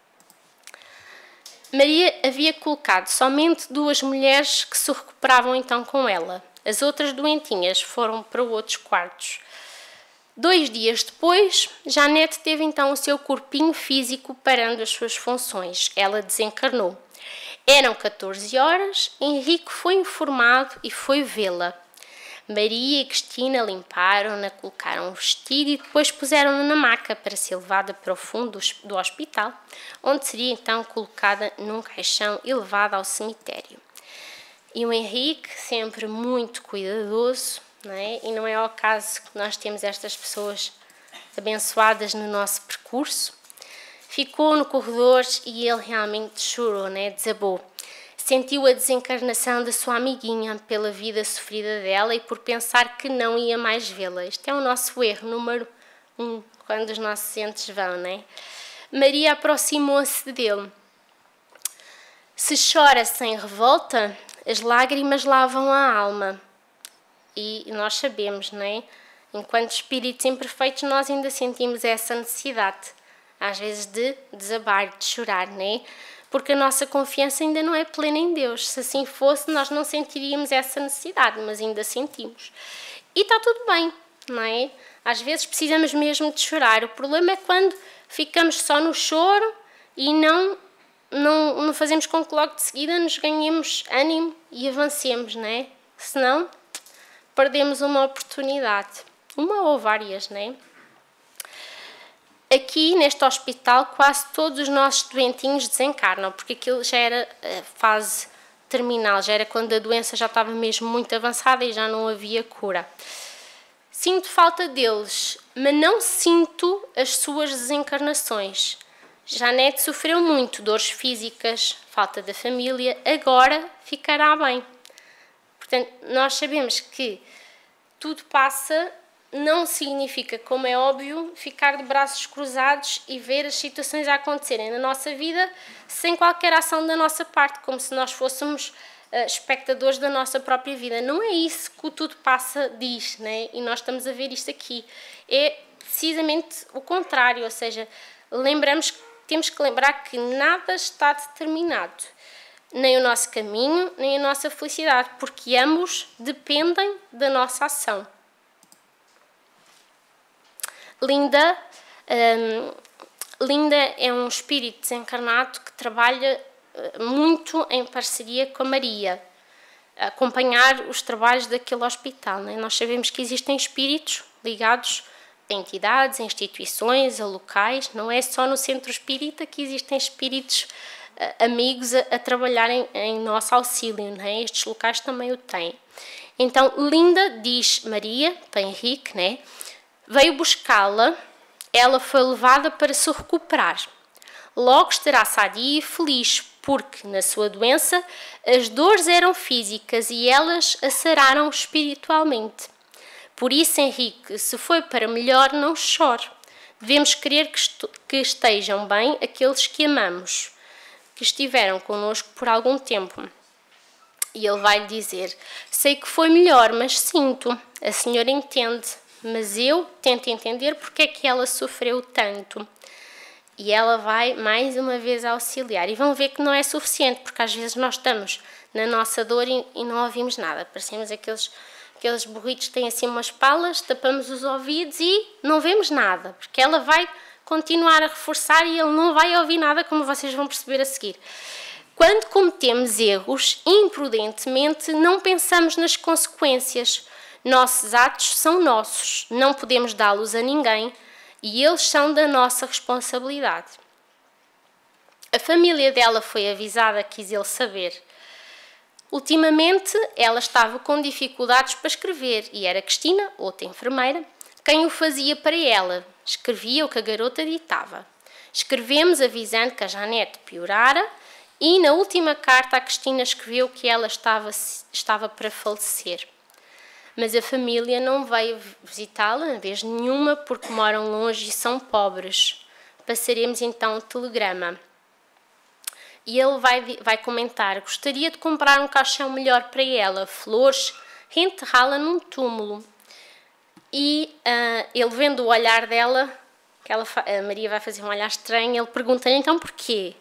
Maria havia colocado somente 2 mulheres que se recuperavam então com ela. As outras doentinhas foram para outros quartos. 2 dias depois, Janete teve então o seu corpinho físico parando as suas funções. Ela desencarnou. Eram 14 horas, Henrique foi informado e foi vê-la. Maria e Cristina limparam-na, colocaram um vestido e depois puseram-na na maca para ser levada para o fundo do hospital, onde seria então colocada num caixão e levada ao cemitério. E o Henrique, sempre muito cuidadoso, não é? E não é ao caso que nós temos estas pessoas abençoadas no nosso percurso, ficou no corredor e ele realmente chorou, né? Desabou. Sentiu a desencarnação da sua amiguinha pela vida sofrida dela e por pensar que não ia mais vê-la. Este é o nosso erro número 1, quando os nossos entes vão, não é? Maria aproximou-se dele. Se chora sem revolta, as lágrimas lavam a alma. E nós sabemos, não é? Enquanto espíritos imperfeitos, nós ainda sentimos essa necessidade, às vezes, de desabar, de chorar, não é? Porque a nossa confiança ainda não é plena em Deus. Se assim fosse, nós não sentiríamos essa necessidade, mas ainda sentimos. E está tudo bem, não é? Às vezes precisamos mesmo de chorar. O problema é quando ficamos só no choro e não fazemos com que logo de seguida nos ganhemos ânimo e avancemos, não é? Senão, perdemos uma oportunidade. Uma ou várias, não é? Aqui, neste hospital, quase todos os nossos doentinhos desencarnam, porque aquilo já era a fase terminal, já era quando a doença já estava mesmo muito avançada e já não havia cura. Sinto falta deles, mas não sinto as suas desencarnações. Janete sofreu muito, dores físicas, falta da família, agora ficará bem. Portanto, nós sabemos que tudo passa. Não significa, como é óbvio, ficar de braços cruzados e ver as situações a acontecerem na nossa vida sem qualquer ação da nossa parte, como se nós fôssemos espectadores da nossa própria vida. Não é isso que o Tudo Passa diz, né? E nós estamos a ver isto aqui. É precisamente o contrário, ou seja, temos que lembrar que nada está determinado, nem o nosso caminho, nem a nossa felicidade, porque ambos dependem da nossa ação. Linda é um espírito desencarnado que trabalha muito em parceria com a Maria, a acompanhar os trabalhos daquele hospital, né? Nós sabemos que existem espíritos ligados a entidades, a instituições, a locais, não é só no centro espírita que existem espíritos amigos a trabalharem em nosso auxílio, né? Estes locais também o têm. Então, Linda diz Maria, para Henrique, né? Veio buscá-la, ela foi levada para se recuperar. Logo estará sadia e feliz, porque, na sua doença, as dores eram físicas e elas a sararam espiritualmente. Por isso, Henrique, se foi para melhor, não chore. Devemos querer que estejam bem aqueles que amamos, que estiveram connosco por algum tempo. E ele vai lhe dizer, sei que foi melhor, mas sinto, a senhora entende. Mas eu tento entender porque é que ela sofreu tanto. E ela vai mais uma vez auxiliar. E vão ver que não é suficiente, porque às vezes nós estamos na nossa dor e não ouvimos nada. Parecemos aqueles burritos que têm assim umas palas, tapamos os ouvidos e não vemos nada. Porque ela vai continuar a reforçar e ele não vai ouvir nada, como vocês vão perceber a seguir. Quando cometemos erros, imprudentemente, não pensamos nas consequências. Nossos atos são nossos, não podemos dá-los a ninguém e eles são da nossa responsabilidade. A família dela foi avisada, quis ele saber. Ultimamente, ela estava com dificuldades para escrever e era Cristina, outra enfermeira, quem o fazia para ela. Escrevia o que a garota ditava. Escrevemos avisando que a Janete piorara e na última carta a Cristina escreveu que ela estava para falecer. Mas a família não veio visitá-la, vez nenhuma, porque moram longe e são pobres. Passaremos então o telegrama. E ele vai comentar: gostaria de comprar um caixão melhor para ela, flores, reenterrá-la num túmulo. E ele, vendo o olhar dela, a Maria vai fazer um olhar estranho, ele pergunta-lhe então porquê.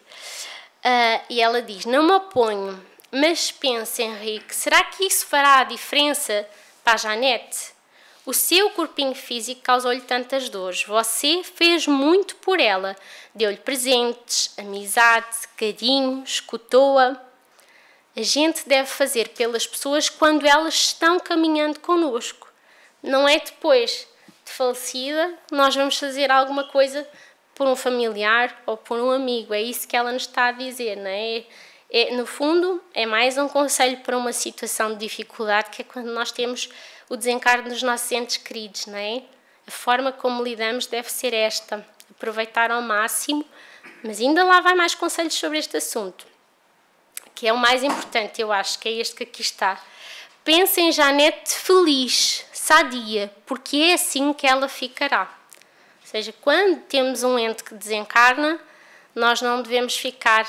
E ela diz: não me oponho, mas pensa, Henrique, será que isso fará a diferença para a Janete? O seu corpinho físico causou-lhe tantas dores. Você fez muito por ela. Deu-lhe presentes, amizade, carinho, escutou-a. A gente deve fazer pelas pessoas quando elas estão caminhando connosco. Não é depois de falecida nós vamos fazer alguma coisa por um familiar ou por um amigo. É isso que ela nos está a dizer, não é? No fundo, é mais um conselho para uma situação de dificuldade, que é quando nós temos o desencargo dos nossos entes queridos, não é? A forma como lidamos deve ser esta, aproveitar ao máximo, mas ainda lá vai mais conselhos sobre este assunto, que é o mais importante, eu acho, que é este que aqui está. Pense em Janete feliz, sadia, porque é assim que ela ficará. Ou seja, quando temos um ente que desencarna, nós não devemos ficar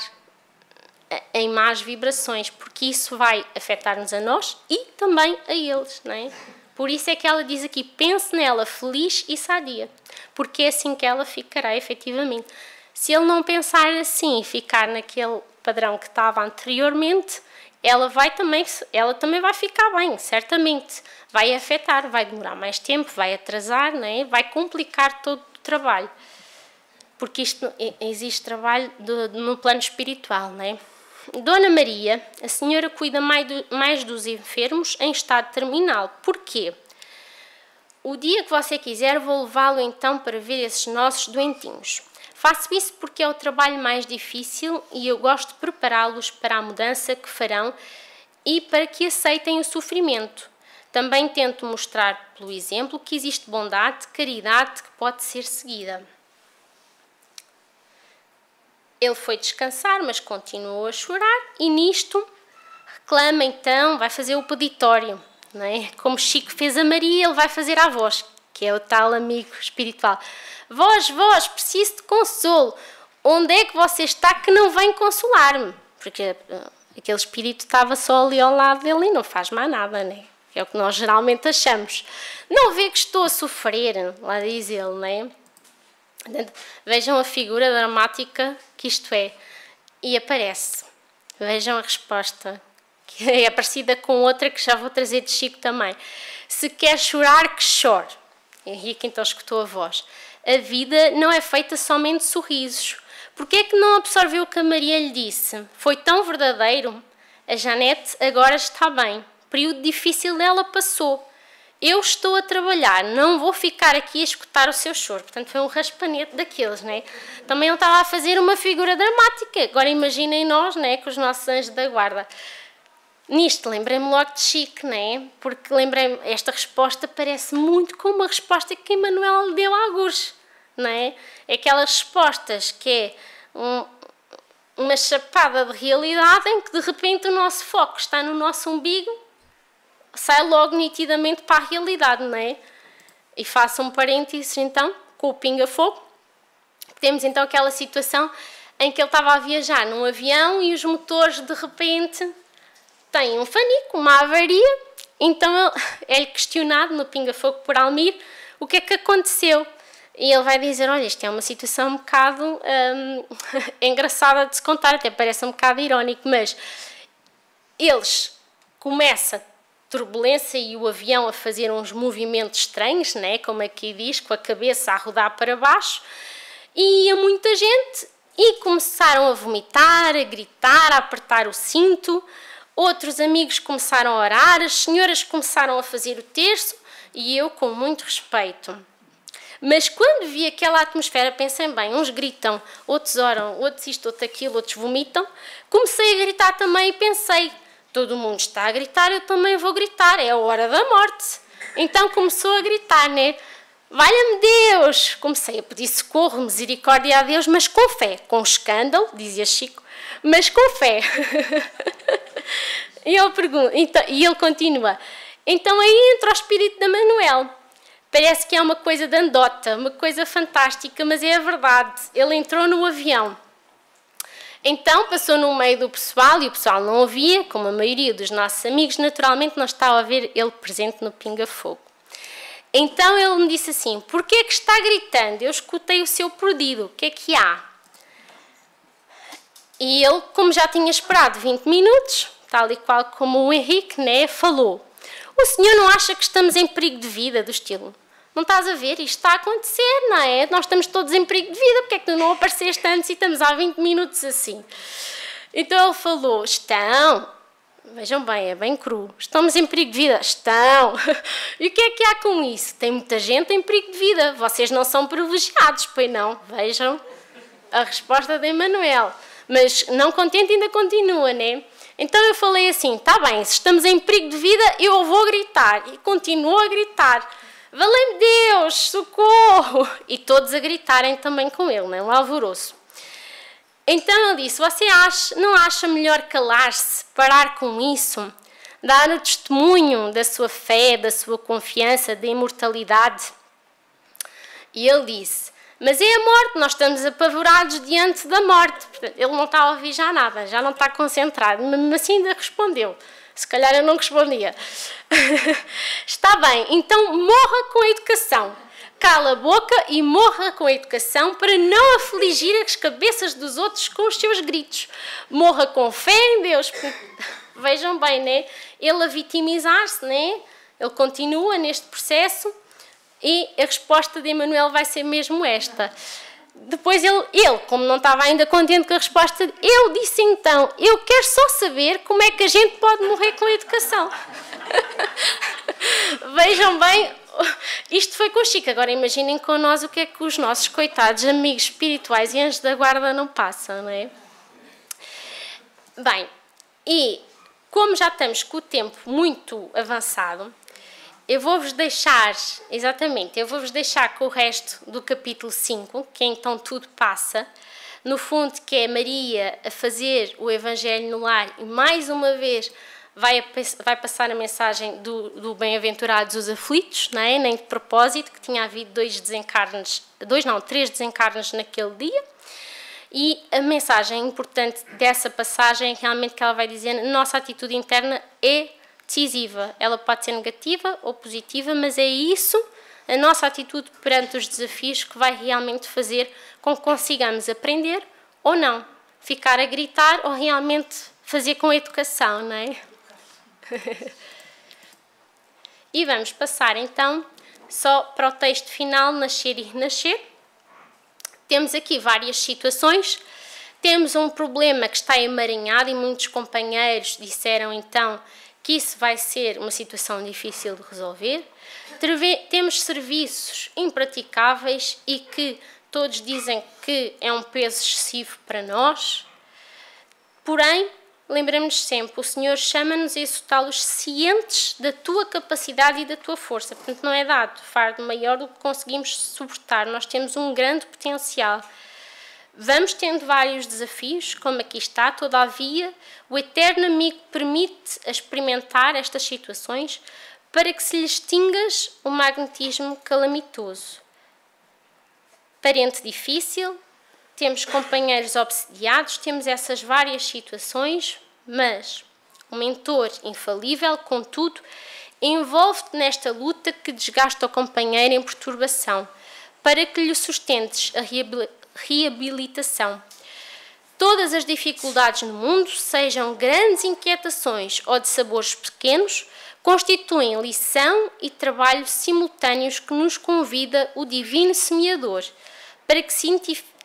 em más vibrações, porque isso vai afetar-nos a nós e também a eles, não é? Por isso é que ela diz aqui: pense nela feliz e sadia, porque é assim que ela ficará efetivamente. Se ele não pensar assim e ficar naquele padrão que estava anteriormente, ela também vai ficar bem, certamente. Vai afetar, vai demorar mais tempo, vai atrasar, não é? Vai complicar todo o trabalho, porque isto existe trabalho no plano espiritual, não é? Dona Maria, a senhora cuida mais dos enfermos em estado terminal. Porquê? O dia que você quiser, vou levá-lo então para ver esses nossos doentinhos. Faço isso porque é o trabalho mais difícil e eu gosto de prepará-los para a mudança que farão e para que aceitem o sofrimento. Também tento mostrar pelo exemplo que existe bondade, caridade que pode ser seguida. Ele foi descansar, mas continuou a chorar e nisto reclama então, vai fazer o peditório, não é? Como Chico fez a Maria, ele vai fazer à voz, que é o tal amigo espiritual. Vós, preciso de consolo. Onde é que você está que não vem consolar-me? Porque aquele espírito estava só ali ao lado dele e não faz mais nada, não é? É o que nós geralmente achamos. Não vê que estou a sofrer, lá diz ele, não é? Vejam a figura dramática que isto é. E aparece. Vejam a resposta, que é parecida com outra que já vou trazer de Chico também. Se quer chorar, que chore. Henrique então escutou a voz. A vida não é feita somente de sorrisos. Porquê é que não absorveu o que a Maria lhe disse? Foi tão verdadeiro. A Janete agora está bem. O período difícil dela passou. Eu estou a trabalhar, não vou ficar aqui a escutar o seu choro. Portanto, foi um raspanete daqueles, não é? Também ele estava a fazer uma figura dramática. Agora imaginem nós, não é? Com os nossos anjos da guarda. Nisto, lembrei-me logo de Chico, não é? Porque lembrei-me, esta resposta parece muito com uma resposta que Emmanuel deu a algures, não é? É aquelas respostas que é uma chapada de realidade em que de repente o nosso foco está no nosso umbigo, sai logo nitidamente para a realidade, não é? E faço um parênteses então com o pinga-fogo. Temos então aquela situação em que ele estava a viajar num avião e os motores de repente têm um fanico, uma avaria. Então é-lhe questionado no pinga-fogo por Almir o que é que aconteceu. E ele vai dizer: olha, isto é uma situação um bocado engraçada de se contar, até parece um bocado irónico, mas eles começam turbulência e o avião a fazer uns movimentos estranhos, né? Como aqui diz, com a cabeça a rodar para baixo, e ia muita gente e começaram a vomitar, a gritar, a apertar o cinto. Outros amigos começaram a orar, as senhoras começaram a fazer o terço e eu com muito respeito. Mas quando vi aquela atmosfera, pensei bem, uns gritam, outros oram, outros isto, outros aquilo, outros vomitam. Comecei a gritar também e pensei: todo mundo está a gritar, eu também vou gritar, é a hora da morte. Então começou a gritar, né? Valha-me Deus! Comecei a pedir socorro, misericórdia a Deus, mas com fé, com escândalo, dizia Chico, mas com fé. E ele continua, então aí entra o espírito de Manuel. Parece que é uma coisa de andota, uma coisa fantástica, mas é a verdade. Ele entrou no avião. Então passou no meio do pessoal e o pessoal não ouvia, como a maioria dos nossos amigos, naturalmente não estava a ver ele presente no pinga-fogo. Então ele me disse assim, porquê é que está gritando? Eu escutei o seu pedido, o que é que há? E ele, como já tinha esperado 20 minutos, tal e qual como o Henrique, né, falou, o senhor não acha que estamos em perigo de vida, do estilo? Não estás a ver? Isto está a acontecer, não é? Nós estamos todos em perigo de vida, porque é que tu não apareceste antes e estamos há 20 minutos assim? Então ele falou, estão, vejam bem, é bem cru, estamos em perigo de vida, estão. E o que é que há com isso? Tem muita gente em perigo de vida, vocês não são privilegiados, pois não? Vejam a resposta de Emanuel. Mas não contente ainda continua, né? Então eu falei assim, tá bem, se estamos em perigo de vida, eu vou gritar. E continuou a gritar. Valeu-me Deus, socorro! E todos a gritarem também com ele, né? Um alvoroço. Então ele disse, você não acha melhor calar-se, parar com isso? Dar o testemunho da sua fé, da sua confiança, da imortalidade? E ele disse, mas é a morte, nós estamos apavorados diante da morte. Ele não está a ouvir já nada, já não está concentrado, mas assim ainda respondeu. Se calhar eu não respondia. Está bem, então morra com a educação. Cala a boca e morra com a educação para não afligir as cabeças dos outros com os seus gritos. Morra com fé em Deus. Vejam bem, né? Ele a vitimizar-se, né? Ele continua neste processo e a resposta de Emanuel vai ser mesmo esta. Depois ele, como não estava ainda contente com a resposta, eu disse então, eu quero só saber como é que a gente pode morrer com a educação. Vejam bem, isto foi com o Chico, agora imaginem com nós o que é que os nossos coitados amigos espirituais e anjos da guarda não passam, não é? Bem, e como já estamos com o tempo muito avançado, eu vou-vos deixar, com o resto do capítulo 5, que é então tudo passa, no fundo que é Maria a fazer o Evangelho no lar e mais uma vez vai passar a mensagem do bem-aventurados os aflitos, não é? Nem de propósito, que tinha havido 3 desencarnes naquele dia. E a mensagem importante dessa passagem é realmente que ela vai dizer, nossa atitude interna é decisiva. Ela pode ser negativa ou positiva, mas é isso, a nossa atitude perante os desafios, que vai realmente fazer com que consigamos aprender ou não. Ficar a gritar ou realmente fazer com a educação, não é? E vamos passar então só para o texto final, nascer e renascer. Temos aqui várias situações. Temos um problema que está emaranhado e muitos companheiros disseram então que isso vai ser uma situação difícil de resolver. Temos serviços impraticáveis e que todos dizem que é um peso excessivo para nós. Porém, lembramos sempre, o Senhor chama-nos a exultá-los cientes da tua capacidade e da tua força. Portanto, não é dado fardo maior do que conseguimos suportar. Nós temos um grande potencial. Vamos tendo vários desafios, como aqui está, todavia, o eterno amigo permite experimentar estas situações para que se lhe extingas o magnetismo calamitoso. Parente difícil, temos companheiros obsediados, temos essas várias situações, mas o mentor infalível, contudo, envolve-te nesta luta que desgasta o companheiro em perturbação, para que lhe sustentes a reabilitação. Todas as dificuldades no mundo, sejam grandes inquietações ou de sabores pequenos, constituem lição e trabalho simultâneos que nos convida o Divino Semeador para que se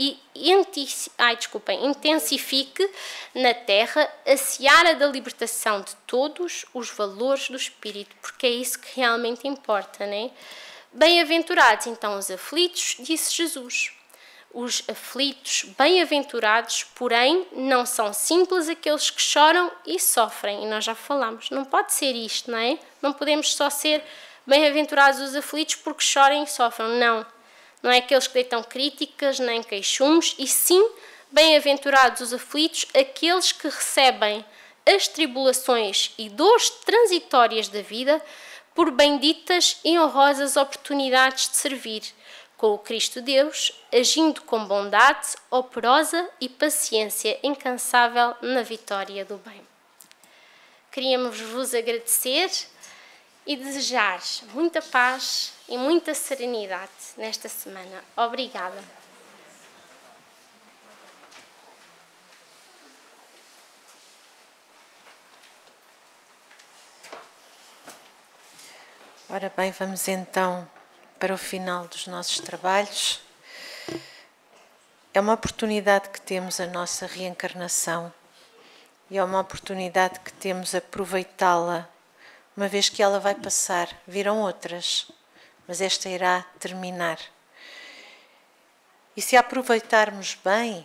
intensifique na Terra a seara da libertação de todos os valores do Espírito, porque é isso que realmente importa, não é? Bem-aventurados, então, os aflitos, disse Jesus. Os aflitos, bem-aventurados, porém, não são simples aqueles que choram e sofrem. E nós já falamos, não pode ser isto, não é? Não podemos só ser Bem-aventurados os aflitos porque choram e sofrem. Não. Não é aqueles que deitam críticas nem queixumes, e sim, bem-aventurados os aflitos, aqueles que recebem as tribulações e dores transitórias da vida por benditas e honrosas oportunidades de servir com o Cristo Deus, agindo com bondade, operosa e paciência incansável na vitória do bem. Queríamos vos agradecer e desejar muita paz e muita serenidade nesta semana. Obrigada. Ora bem, vamos então para o final dos nossos trabalhos. É uma oportunidade que temos a nossa reencarnação e é uma oportunidade que temos aproveitá-la, uma vez que ela vai passar. Virão outras, mas esta irá terminar. E se aproveitarmos bem,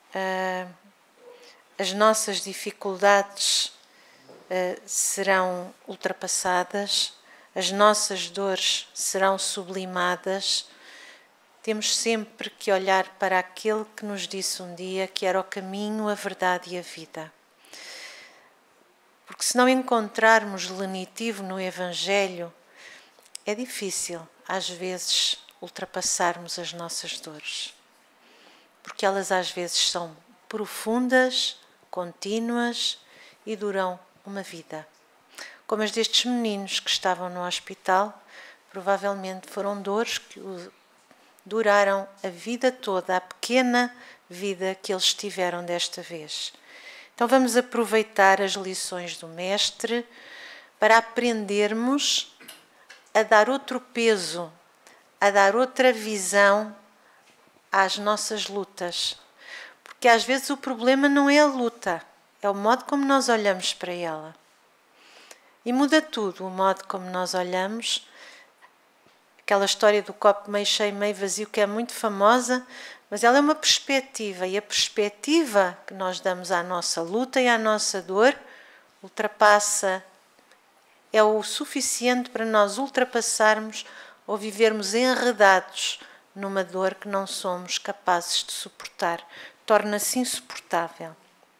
as nossas dificuldades serão ultrapassadas, as nossas dores serão sublimadas. Temos sempre que olhar para aquele que nos disse um dia que era o caminho, a verdade e a vida. Porque se não encontrarmos lenitivo no Evangelho, é difícil, às vezes, ultrapassarmos as nossas dores. Porque elas às vezes são profundas, contínuas e duram uma vida. Como as destes meninos que estavam no hospital, provavelmente foram dores que duraram a vida toda, a pequena vida que eles tiveram desta vez. Então vamos aproveitar as lições do Mestre para aprendermos a dar outro peso, a dar outra visão às nossas lutas. Porque às vezes o problema não é a luta, é o modo como nós olhamos para ela. E muda tudo, o modo como nós olhamos. Aquela história do copo meio cheio, meio vazio, que é muito famosa, mas ela é uma perspectiva, e a perspectiva que nós damos à nossa luta e à nossa dor ultrapassa, é o suficiente para nós ultrapassarmos ou vivermos enredados numa dor que não somos capazes de suportar. Torna-se insuportável.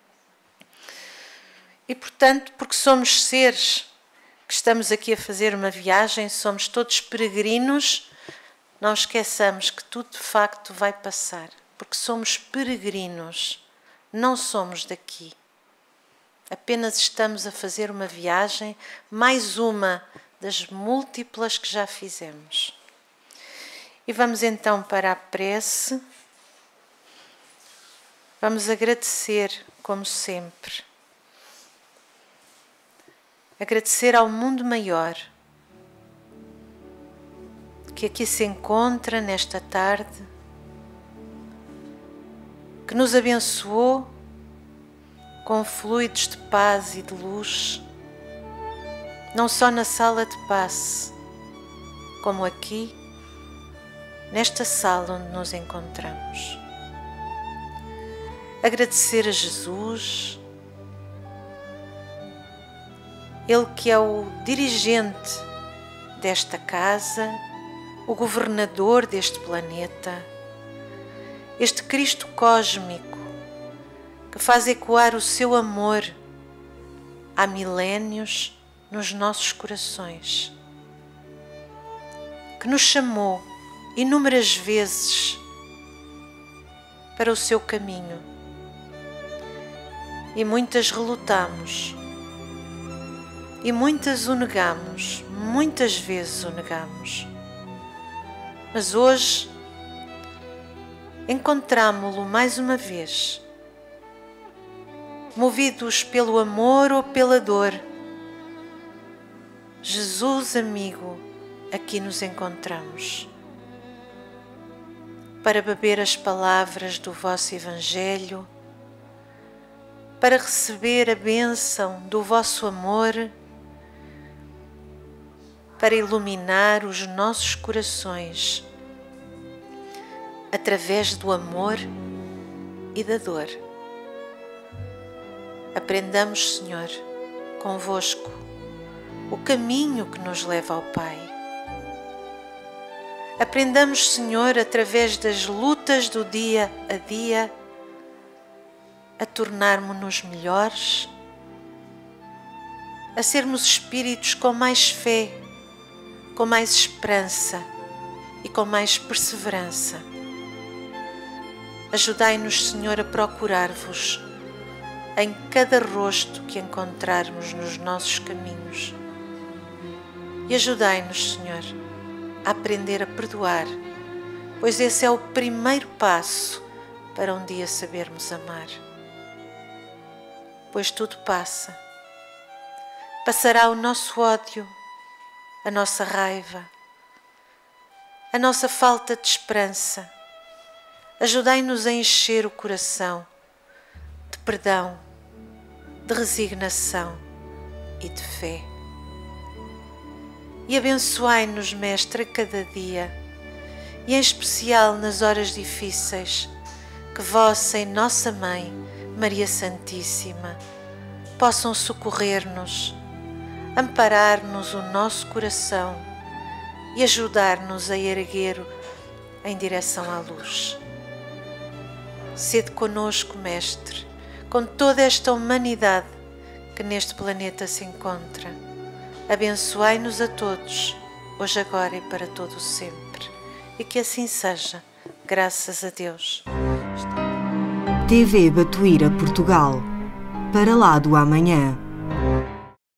E, portanto, porque somos seres que estamos aqui a fazer uma viagem, somos todos peregrinos, não esqueçamos que tudo de facto vai passar, porque somos peregrinos, não somos daqui. Apenas estamos a fazer uma viagem, mais uma das múltiplas que já fizemos. E vamos então para a prece. Vamos agradecer, como sempre. Agradecer ao mundo maior que aqui se encontra nesta tarde, que nos abençoou com fluidos de paz e de luz, não só na sala de passe, como aqui, nesta sala onde nos encontramos. Agradecer a Jesus, Ele que é o dirigente desta casa, o governador deste planeta, este Cristo cósmico que faz ecoar o seu amor há milénios nos nossos corações, que nos chamou inúmeras vezes para o seu caminho e muitas relutamos e muitas o negamos, muitas vezes o negamos, mas hoje encontramo-lo mais uma vez, movidos pelo amor ou pela dor. Jesus amigo, aqui nos encontramos para beber as palavras do vosso Evangelho, para receber a bênção do vosso amor, para iluminar os nossos corações através do amor e da dor. Aprendamos, Senhor, convosco, o caminho que nos leva ao Pai. Aprendamos, Senhor, através das lutas do dia a dia, a tornarmos-nos melhores, a sermos espíritos com mais fé, com mais esperança e com mais perseverança. Ajudai-nos, Senhor, a procurar-vos em cada rosto que encontrarmos nos nossos caminhos. E ajudai-nos, Senhor, a aprender a perdoar, pois esse é o primeiro passo para um dia sabermos amar. Pois tudo passa. Passará o nosso ódio, a nossa raiva, a nossa falta de esperança. Ajudai-nos a encher o coração de perdão, de resignação e de fé. E abençoai-nos, Mestre, a cada dia, e em especial nas horas difíceis, que vossa e nossa Mãe, Maria Santíssima, possam socorrer-nos, amparar-nos o nosso coração e ajudar-nos a erguer em direção à luz. Sede conosco, Mestre, com toda esta humanidade que neste planeta se encontra. Abençoai-nos a todos, hoje, agora e para todo o sempre. E que assim seja, graças a Deus. TV Batuíra Portugal. Para lá do amanhã.